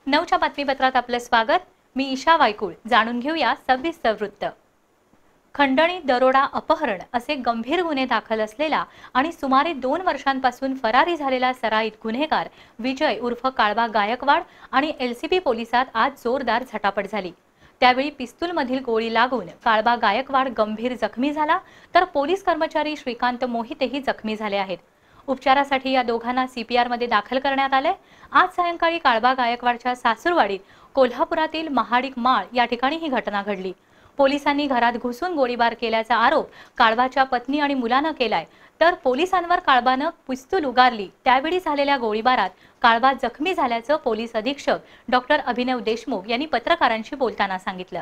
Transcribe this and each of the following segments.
9च्या बातमीपत्रात आपले स्वागत। मी ईशा वायकुळ। जाणून घेऊया सविस्तर वृत्त। खंडणी, दरोडा, अपहरण असे गंभीर गुन्हे दाखल असलेला आणि सुमारे 2 वर्षांपासून फरारी झालेला सराईत गुन्हेगार विजय उर्फ काळबा गायकवाड आणि एलसीबी पोलिसात आज जोरदार झटापट झाली। त्यावेळी पिस्तूलमधील गोळी लागून काळबा गायकवाड गंभीर जखमी झाला, तर पोलीस कर्मचारी श्रीकांत मोहितेही जखमी झाले आहेत। उपचारासाठी या दोघांना सीपीआर मध्ये दाखल करण्यात आले। आज सायंकाळी काळबा गायकवाडच्या सासूरवाडीत कोल्हापुरातील महाडिक माळ या ठिकाणी ही घटना घडली। पोलिसांनी घरात घुसून गोळीबार केल्याचा आरोप काळबाच्या पत्नी आणि मुलाने केलाय, तर पोलिसांवर काळबाने पिस्तूल उगारली। त्यावेळी झालेल्या गोळीबारात काळबा जखमी झाल्याचं पोलीस अधीक्षक डॉक्टर अभिनव देशमुख यांनी पत्रकारांशी बोलताना सांगितलं।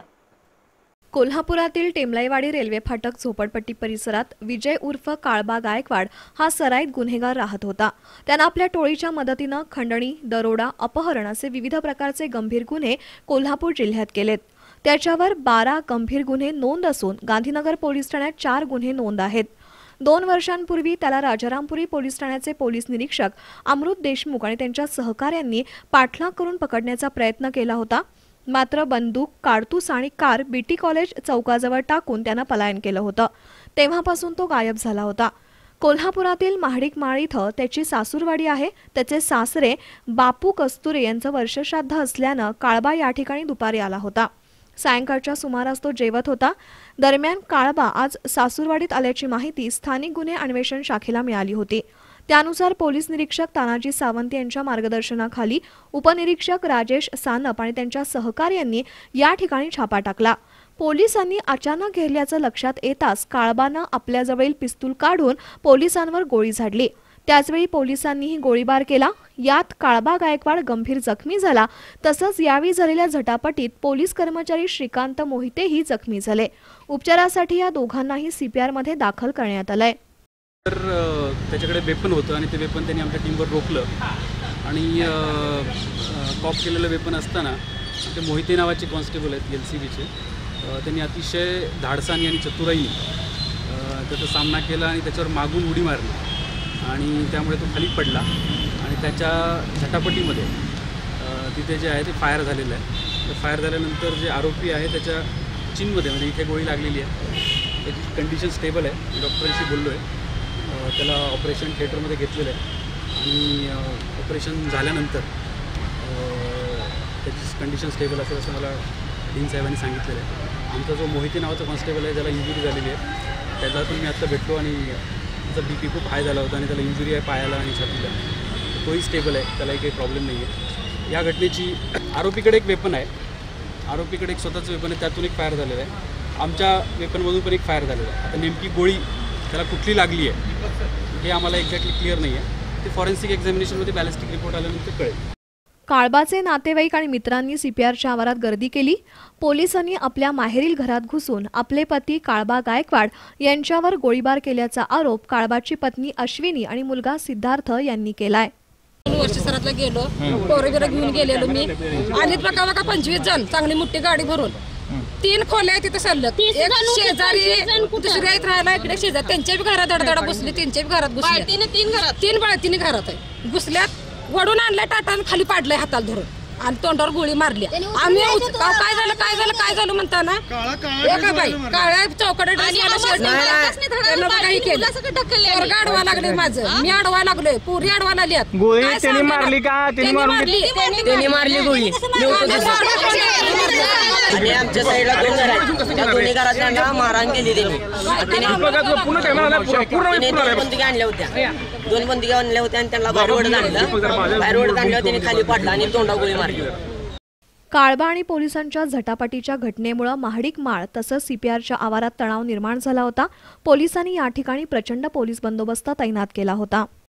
कोल्हापुरातील टेमलाईवाडी रेल्वे फाटक झोपडपट्टी परिसरात विजय उर्फ काळबा गायकवाड हा सराईत गुन्हेगार राहत होता। त्यानं आपल्या टोळीच्या मदतीने खंडणी, दरोडा, अपहरण असे विविध प्रकारचे गंभीर गुन्हे कोल्हापूर जिल्ह्यात केलेत। त्याच्यावर 12 गंभीर गुन्हे नोंद असून गांधीनगर पोलीस ठाण्यात 4 गुन्हे नोंद आहेत। 2 वर्षांपूर्वी त्याला राजारामपुरी पोलीस ठाण्याचे पोलीस निरीक्षक अमृत देशमुख आणि त्यांच्या सहकाऱ्यांनी पाठलाग करून पकडण्याचा प्रयत्न केला होता, मात्र बंदूक, कारतूस आणि कार बीटी कॉलेज चौकाजवळ टाकून त्यानं पलायन केलं होतं। तेव्हापासून तो गायब झाला होता। कोल्हापुरातील महाडिक माळ इथं त्याची सासूरवाडी आहे। त्याचे सासरे बापू कस्तुरे यांचं वर्षश्राद्ध असल्यानं काळबा या ठिकाणी दुपारी आला होता। सायंकाळच्या सुमारास तो जेवत होता। दरम्यान काळबा आज सासूरवाडीत आल्याची माहिती स्थानिक गुन्हे अन्वेषण शाखेला मिळाली होती। त्यानुसार पोलीस निरीक्षक तानाजी सावंत यांच्या मार्गदर्शनाखाली उपनिरीक्षक राजेश सानप आणि त्यांच्या सहकार्यांनी या ठिकाणी छापा टाकला। पोलिसांनी अचानक घेरल्याचं लक्षात येताच काळबानं आपल्याजवळील पिस्तूल काढून पोलिसांवर गोळी झाडली। त्याचवेळी पोलिसांनीही गोळीबार केला। यात काळबा गायकवाड गंभीर जखमी झाला। तसंच यावेळी झालेल्या झटापटीत पोलीस कर्मचारी श्रीकांत मोहितेही जखमी झाले। उपचारासाठी या दोघांनाही सीपीआर मध्ये दाखल करण्यात आलंय। तर त्याच्याकडे वेपन होतं आणि ते वेपन त्यांनी आमच्या टीमवर रोखलं आणि कॉप केलेलं वेपन असताना ते मोहिते नावाचे कॉन्स्टेबल आहेत एलसीबीचे, त्यांनी अतिशय धाडसाने आणि चतुराईने त्याचा सामना केला आणि त्याच्यावर मागून उडी मारली आणि त्यामुळे तो खाली पडला आणि त्याच्या झटापटीमध्ये तिथे जे आहे ते फायर झालेलं आहे। तर फायर झाल्यानंतर जे आरोपी आहे त्याच्या चिनमध्ये म्हणजे इथे गोळी लागलेली आहे, त्याची कंडिशन स्टेबल आहे। डॉक्टरांशी बोललो आहे, त्याला ऑपरेशन थिएटरमध्ये घेतलेलं आहे आणि ऑपरेशन झाल्यानंतर त्याची कंडिशन स्टेबल असेल असं मला डीन साहेबांनी सांगितलेलं आहे। आमचा जो मोहिते नावाचा कॉन्स्टेबल आहे ज्याला इंजुरी झालेली आहे त्याला पण मी आत्ता भेटलो आणि त्याचा बीपी खूप हाय झाला होता आणि त्याला इंजुरी आहे पायाला आणि छातीला, तोही स्टेबल आहे, त्यालाही काही प्रॉब्लेम नाही आहे। या घटनेची आरोपीकडे एक वेपन आहे, आरोपीकडे एक स्वतःचं वेपन आहे, त्यातून एक फायर झालेलं आहे। आमच्या वेपनमधून पण एक फायर झालेलं आहे। आता नेमकी गोळी त्याला कुठली लागली आहे हे आम्हाला एक्झॅक्टली क्लिअर नाही आहे, ते फॉरेन्सिक एक्झामिनेशनमध्ये बॅलिस्टिक रिपोर्ट आल्यानंतर कळेल। काळबाचे नातेवाईक आणि मित्रांनी सीपीआरच्या आवारात गर्दी केली। पोलिसांनी आपल्या माहेरील घरात घुसून आपले पती काळबा गायकवाड यांच्यावर गोळीबार केल्याचा आरोप काळबाची पत्नी अश्विनी आणि मुलगा सिद्धार्थ यांनी केलाय। 2 वर्ष सरातला गेलो, पोरं घेऊन गेलेलो मी आणि बघा 25 जण चांगली मोठी गाडी भरून 3 खोल्या तिथे सल्लग, एक शेजारी दुसऱ्या इथे राहायला इकडे शेजारी त्यांच्या बी घरात दडदडा बसली, त्यांच्या बी घरात घुसल्या, 3 बाळतीने घरात आहे घुसल्यात, वडून आणलाय टाटान खाली पाडलाय हाताला धरून आणि तोंडावर गोळी मारली। आम्ही काय झालं म्हणताना एका बाई काळ्या चौकडे काही केलं, अडवा लागले माझं, मी अडवा लागलोय, पुरी अडवा लागल्यात। गोळी मारली का? त्यांनी मारली गोळी आणि आमच्या साईडला 2 घर आहेत, त्या दोन्ही घरात मारहाण केली त्यांनी। 2 बंदुकी आणल्या होत्या, 2 बंदुकी आणल्या होत्या आणि त्यांना बाहेर ओढत आणल्यावर त्यांनी खाली पडला आणि तोंडा गोळी मारली। काळबा आणि पोलिसांच्या झटापटीच्या घटनेमुळे महाडिक माळ तसंच सीपीआरच्या आवारात तणाव निर्माण झाला होता। पोलिसांनी या ठिकाणी प्रचंड पोलीस बंदोबस्त तैनात केला होता।